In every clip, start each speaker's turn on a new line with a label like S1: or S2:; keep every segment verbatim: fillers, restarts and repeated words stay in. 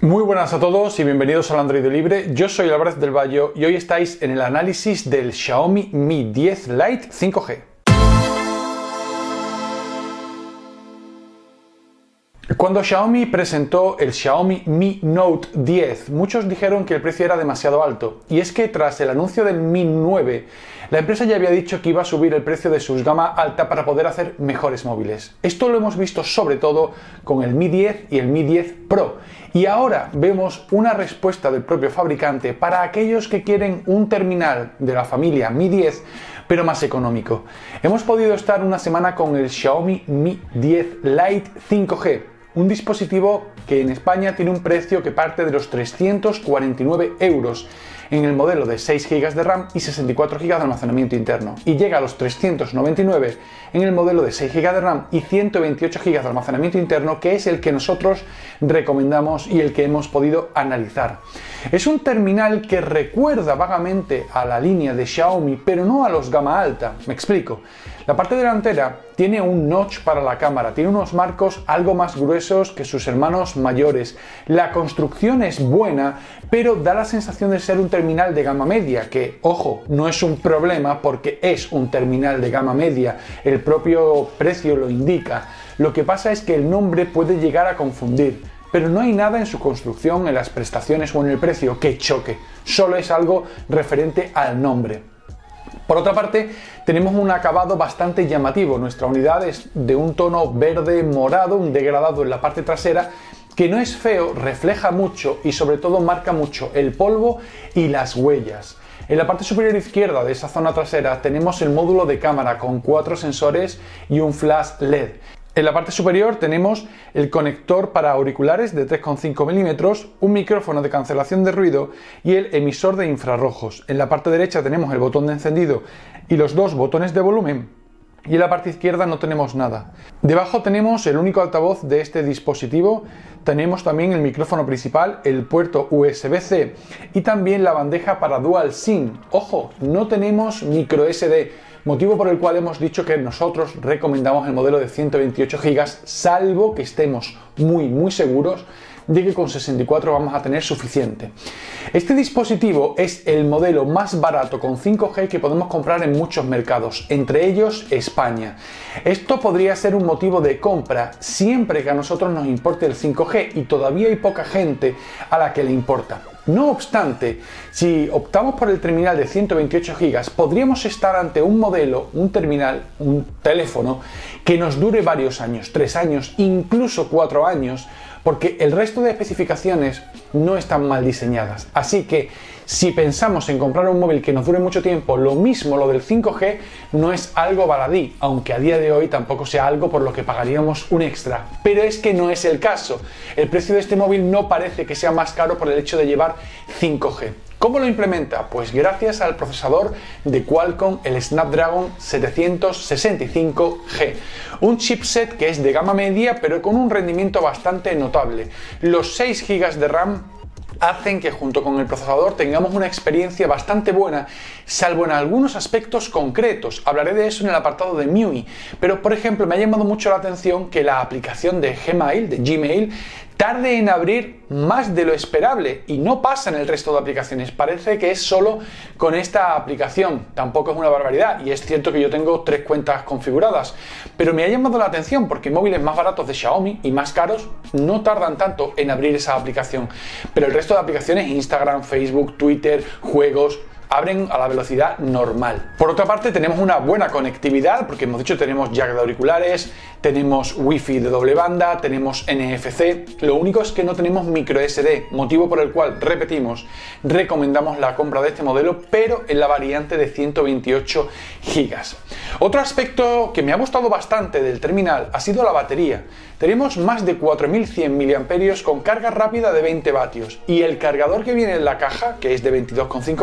S1: Muy buenas a todos y bienvenidos al Android Libre. Yo soy Álvarez del Valle y hoy estáis en el análisis del Xiaomi Mi diez Lite cinco G. Cuando Xiaomi presentó el Xiaomi Mi Note diez, muchos dijeron que el precio era demasiado alto. Y es que tras el anuncio del Mi nueve, la empresa ya había dicho que iba a subir el precio de sus gama alta para poder hacer mejores móviles. Esto lo hemos visto sobre todo con el Mi diez y el Mi diez Pro. Y ahora vemos una respuesta del propio fabricante para aquellos que quieren un terminal de la familia Mi diez, pero más económico. Hemos podido estar una semana con el Xiaomi Mi diez Lite cinco G. Un dispositivo que en España tiene un precio que parte de los trescientos cuarenta y nueve euros en el modelo de seis gigas de RAM y sesenta y cuatro gigas de almacenamiento interno, y llega a los trescientos noventa y nueve en el modelo de seis gigas de RAM y ciento veintiocho gigas de almacenamiento interno, que es el que nosotros recomendamos y el que hemos podido analizar. Es un terminal que recuerda vagamente a la línea de Xiaomi, pero no a los gama alta. Me explico. La parte delantera tiene un notch para la cámara, tiene unos marcos algo más gruesos que sus hermanos mayores. La construcción es buena, pero da la sensación de ser un terminal de gama media, que, ojo, no es un problema porque es un terminal de gama media. El propio precio lo indica. Lo que pasa es que el nombre puede llegar a confundir, pero no hay nada en su construcción, en las prestaciones o en el precio que choque. Solo es algo referente al nombre. Por otra parte, tenemos un acabado bastante llamativo. Nuestra unidad es de un tono verde morado, un degradado en la parte trasera, que no es feo, refleja mucho y sobre todo marca mucho el polvo y las huellas. En la parte superior izquierda de esa zona trasera tenemos el módulo de cámara con cuatro sensores y un flash L E D. En la parte superior tenemos el conector para auriculares de tres coma cinco milímetros, un micrófono de cancelación de ruido y el emisor de infrarrojos. En la parte derecha tenemos el botón de encendido y los dos botones de volumen, y en la parte izquierda no tenemos nada. Debajo tenemos el único altavoz de este dispositivo, tenemos también el micrófono principal, el puerto U S B C y también la bandeja para Dual SIM. Ojo, no tenemos micro S D. Motivo por el cual hemos dicho que nosotros recomendamos el modelo de ciento veintiocho gigas, salvo que estemos muy muy seguros de que con sesenta y cuatro vamos a tener suficiente. Este dispositivo es el modelo más barato con cinco G que podemos comprar en muchos mercados, entre ellos España. Esto podría ser un motivo de compra siempre que a nosotros nos importe el cinco G, y todavía hay poca gente a la que le importa. No obstante, si optamos por el terminal de ciento veintiocho gigas, podríamos estar ante un modelo, un terminal, un teléfono que nos dure varios años, tres años, incluso cuatro años, porque el resto de especificaciones no están mal diseñadas. Así que si pensamos en comprar un móvil que nos dure mucho tiempo, lo mismo lo del cinco G no es algo baladí, aunque a día de hoy tampoco sea algo por lo que pagaríamos un extra. Pero es que no es el caso. El precio de este móvil no parece que sea más caro por el hecho de llevar cinco G. ¿Cómo lo implementa? Pues gracias al procesador de Qualcomm, el Snapdragon setecientos sesenta y cinco G. Un chipset que es de gama media, pero con un rendimiento bastante notable. Los seis gigas de RAM hacen que junto con el procesador tengamos una experiencia bastante buena, salvo en algunos aspectos concretos. Hablaré de eso en el apartado de M I U I, pero por ejemplo me ha llamado mucho la atención que la aplicación de Gmail, de Gmail, tarde en abrir más de lo esperable, y no pasa en el resto de aplicaciones. Parece que es solo con esta aplicación. Tampoco es una barbaridad, y es cierto que yo tengo tres cuentas configuradas, pero me ha llamado la atención porque móviles más baratos de Xiaomi y más caros no tardan tanto en abrir esa aplicación, pero el resto de aplicaciones, Instagram, Facebook, Twitter, juegos, abren a la velocidad normal. Por otra parte, tenemos una buena conectividad, porque hemos dicho tenemos jack de auriculares, tenemos wifi de doble banda, tenemos N F C. Lo único es que no tenemos micro S D, motivo por el cual, repetimos, recomendamos la compra de este modelo, pero en la variante de ciento veintiocho gigas. Otro aspecto que me ha gustado bastante del terminal ha sido la batería. Tenemos más de cuatro mil cien miliamperios hora con carga rápida de veinte vatios, y el cargador que viene en la caja, que es de veintidós coma cinco vatios,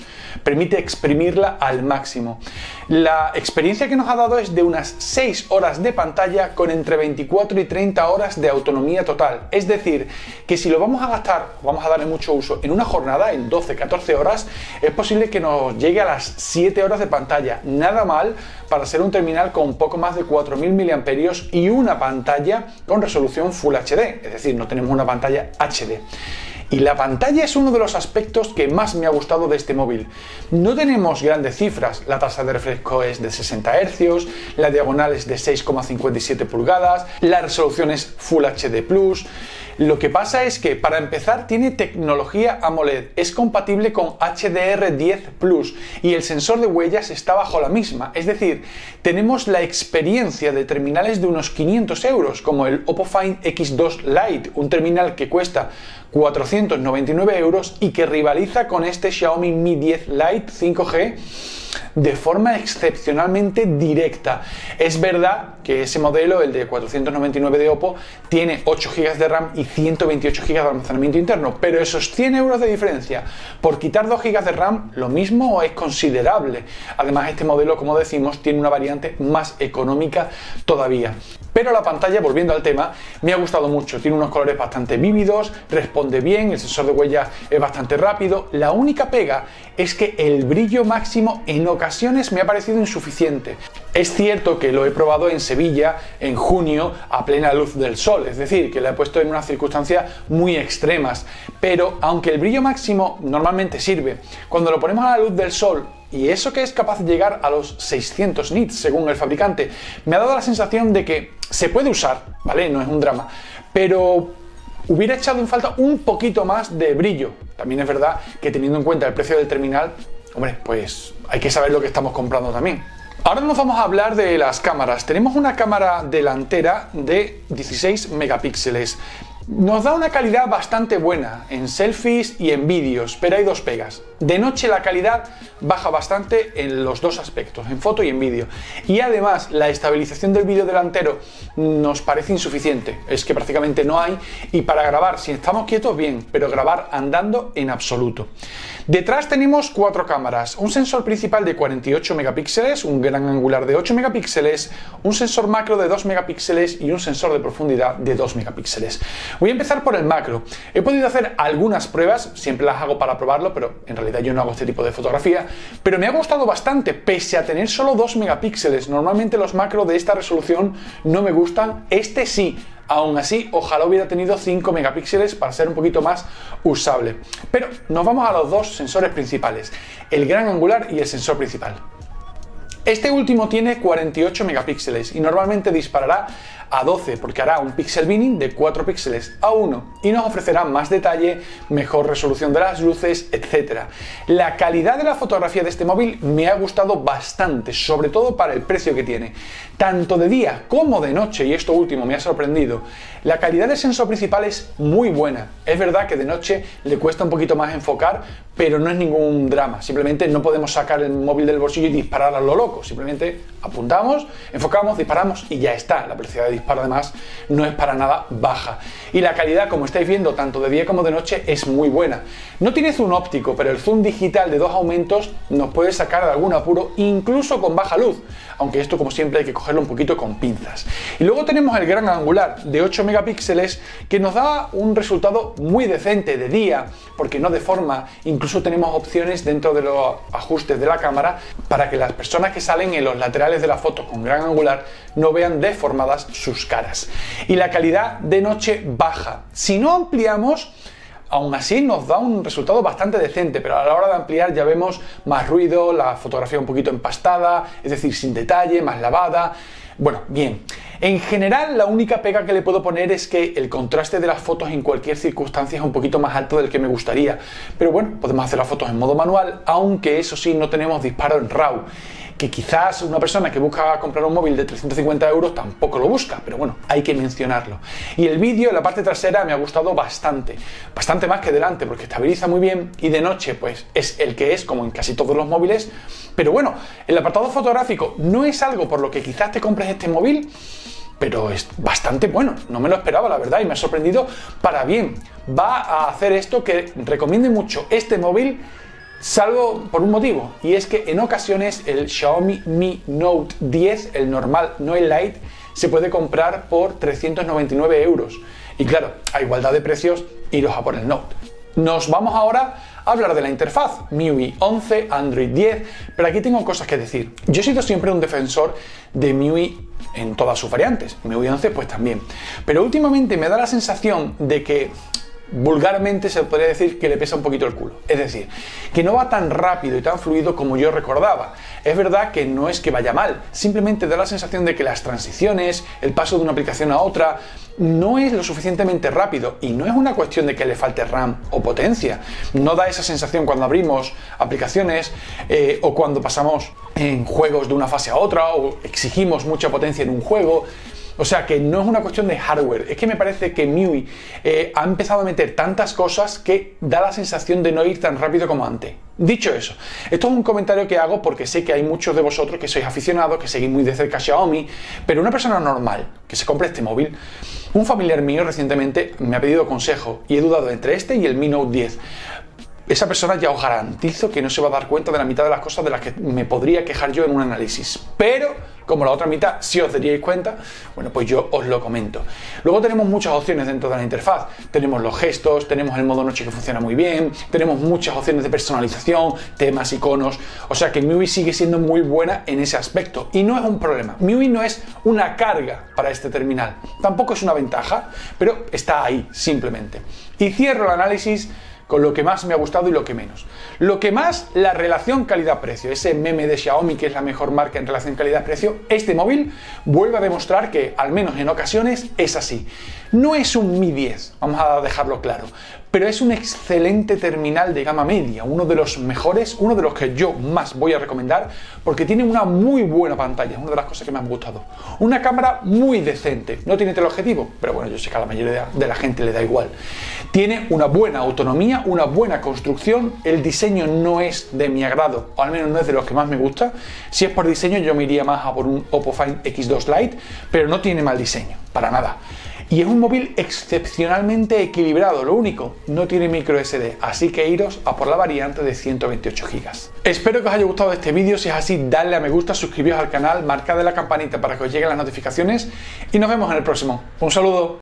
S1: permite exprimirla al máximo. La experiencia que nos ha dado es de unas seis horas de pantalla con entre veinticuatro y treinta horas de autonomía total. Es decir, que si lo vamos a gastar, vamos a darle mucho uso en una jornada, en doce a catorce horas, es posible que nos llegue a las siete horas de pantalla. Nada mal para ser un terminal con poco más de cuatro mil miliamperios hora y una pantalla con resolución Full H D, es decir, no tenemos una pantalla H D. Y la pantalla es uno de los aspectos que más me ha gustado de este móvil. No tenemos grandes cifras, la tasa de refresco es de sesenta hercios, la diagonal es de seis coma cincuenta y siete pulgadas, la resolución es Full H D plus. Lo que pasa es que, para empezar, tiene tecnología AMOLED, es compatible con H D R diez plus y el sensor de huellas está bajo la misma. Es decir, tenemos la experiencia de terminales de unos quinientos euros, como el Oppo Find X dos Lite, un terminal que cuesta cuatrocientos noventa y nueve euros y que rivaliza con este Xiaomi Mi diez Lite cinco G de forma excepcionalmente directa. Es verdad que ese modelo, el de cuatrocientos noventa y nueve de Oppo, tiene ocho gigas de RAM y ciento veintiocho gigas de almacenamiento interno, pero esos cien euros de diferencia por quitar dos gigas de RAM, lo mismo es considerable. Además, este modelo, como decimos, tiene una variante más económica todavía. Pero la pantalla, volviendo al tema, me ha gustado mucho. Tiene unos colores bastante vívidos, responde bien, el sensor de huella es bastante rápido. La única pega es que el brillo máximo en ocasiones me ha parecido insuficiente. Es cierto que lo he probado en Sevilla en junio a plena luz del sol, es decir, que lo he puesto en unas circunstancias muy extremas, pero aunque el brillo máximo normalmente sirve, cuando lo ponemos a la luz del sol, y eso que es capaz de llegar a los seiscientos nits según el fabricante, me ha dado la sensación de que se puede usar, ¿vale? No es un drama, pero hubiera echado en falta un poquito más de brillo. También es verdad que, teniendo en cuenta el precio del terminal, hombre, pues hay que saber lo que estamos comprando también. Ahora nos vamos a hablar de las cámaras. Tenemos una cámara delantera de dieciséis megapíxeles. Nos da una calidad bastante buena en selfies y en vídeos, pero hay dos pegas. De noche la calidad baja bastante en los dos aspectos, en foto y en vídeo. Y además la estabilización del vídeo delantero nos parece insuficiente, es que prácticamente no hay, y para grabar, si estamos quietos, bien, pero grabar andando, en absoluto. Detrás tenemos cuatro cámaras, un sensor principal de cuarenta y ocho megapíxeles, un gran angular de ocho megapíxeles, un sensor macro de dos megapíxeles y un sensor de profundidad de dos megapíxeles. Voy a empezar por el macro. He podido hacer algunas pruebas, siempre las hago para probarlo, pero en realidad yo no hago este tipo de fotografía, pero me ha gustado bastante, pese a tener solo dos megapíxeles. Normalmente los macro de esta resolución no me gustan, este sí. Aún así, ojalá hubiera tenido cinco megapíxeles para ser un poquito más usable. Pero nos vamos a los dos sensores principales, el gran angular y el sensor principal. Este último tiene cuarenta y ocho megapíxeles y normalmente disparará a doce, porque hará un pixel binning de cuatro píxeles a uno y nos ofrecerá más detalle, mejor resolución de las luces, etcétera. La calidad de la fotografía de este móvil me ha gustado bastante, sobre todo para el precio que tiene. Tanto de día como de noche, y esto último me ha sorprendido, la calidad del sensor principal es muy buena. Es verdad que de noche le cuesta un poquito más enfocar, pero no es ningún drama. Simplemente no podemos sacar el móvil del bolsillo y disparar a lo loco. Simplemente apuntamos, enfocamos, disparamos y ya está. La velocidad de disparo además no es para nada baja. Y la calidad, como estáis viendo, tanto de día como de noche es muy buena. No tiene zoom óptico, pero el zoom digital de dos aumentos nos puede sacar de algún apuro, incluso con baja luz. Aunque esto, como siempre, hay que cogerlo un poquito con pinzas. Y luego tenemos el gran angular de ocho megapíxeles, que nos da un resultado muy decente de día, porque no deforma. Incluso tenemos opciones dentro de los ajustes de la cámara para que las personas que salen en los laterales de la foto con gran angular no vean deformadas sus caras. Y la calidad de noche baja. Si no ampliamos, aún así nos da un resultado bastante decente, pero a la hora de ampliar ya vemos más ruido, la fotografía un poquito empastada, es decir, sin detalle, más lavada. Bueno, bien. En general, la única pega que le puedo poner es que el contraste de las fotos en cualquier circunstancia es un poquito más alto del que me gustaría. Pero bueno, podemos hacer las fotos en modo manual, aunque eso sí, no tenemos disparo en RAW. Que quizás una persona que busca comprar un móvil de trescientos cincuenta euros tampoco lo busca, pero bueno, hay que mencionarlo. Y el vídeo en la parte trasera me ha gustado bastante, bastante más que delante, porque estabiliza muy bien y de noche pues es el que es, como en casi todos los móviles. Pero bueno, el apartado fotográfico no es algo por lo que quizás te compres este móvil, pero es bastante bueno, no me lo esperaba la verdad y me ha sorprendido para bien. Va a hacer esto que recomiende mucho este móvil Salvo por un motivo, y es que en ocasiones el Xiaomi Mi Note diez, el normal, no el Lite, se puede comprar por trescientos noventa y nueve euros. Y claro, a igualdad de precios, iros a por el Note. Nos vamos ahora a hablar de la interfaz, M I U I once, Android diez, pero aquí tengo cosas que decir. Yo he sido siempre un defensor de M I U I en todas sus variantes, M I U I once pues también. Pero últimamente me da la sensación de que vulgarmente se podría decir que le pesa un poquito el culo. Es decir, que no va tan rápido y tan fluido como yo recordaba. Es verdad que no es que vaya mal, simplemente da la sensación de que las transiciones, el paso de una aplicación a otra, no es lo suficientemente rápido, y no es una cuestión de que le falte RAM o potencia. No da esa sensación cuando abrimos aplicaciones eh, o cuando pasamos en juegos de una fase a otra o exigimos mucha potencia en un juego. O sea que no es una cuestión de hardware, es que me parece que M I U I eh, ha empezado a meter tantas cosas que da la sensación de no ir tan rápido como antes. Dicho eso, esto es un comentario que hago porque sé que hay muchos de vosotros que sois aficionados, que seguís muy de cerca a Xiaomi, pero una persona normal que se compre este móvil, un familiar mío recientemente me ha pedido consejo y he dudado entre este y el Mi Note diez. Esa persona ya os garantizo que no se va a dar cuenta de la mitad de las cosas de las que me podría quejar yo en un análisis. Pero, como la otra mitad sí os daríais cuenta, bueno, pues yo os lo comento. Luego tenemos muchas opciones dentro de la interfaz. Tenemos los gestos, tenemos el modo noche que funciona muy bien, tenemos muchas opciones de personalización, temas, iconos. O sea que M I U I sigue siendo muy buena en ese aspecto. Y no es un problema. M I U I no es una carga para este terminal. Tampoco es una ventaja, pero está ahí, simplemente. Y cierro el análisis con lo que más me ha gustado y lo que menos. Lo que más, la relación calidad-precio. Ese meme de Xiaomi que es la mejor marca en relación calidad-precio, este móvil vuelve a demostrar que, al menos en ocasiones, es así. No es un Mi diez, vamos a dejarlo claro, pero es un excelente terminal de gama media, uno de los mejores, uno de los que yo más voy a recomendar, porque tiene una muy buena pantalla, es una de las cosas que me han gustado. Una cámara muy decente, no tiene teleobjetivo, pero bueno, yo sé que a la mayoría de la gente le da igual. Tiene una buena autonomía, una buena construcción, el diseño no es de mi agrado, o al menos no es de los que más me gusta. Si es por diseño yo me iría más a por un Oppo Find X dos Lite, pero no tiene mal diseño, para nada. Y es un móvil excepcionalmente equilibrado, lo único, no tiene micro ese de, así que iros a por la variante de ciento veintiocho gigas. Espero que os haya gustado este vídeo, si es así, dadle a me gusta, suscribiros al canal, marcad la campanita para que os lleguen las notificaciones y nos vemos en el próximo. Un saludo.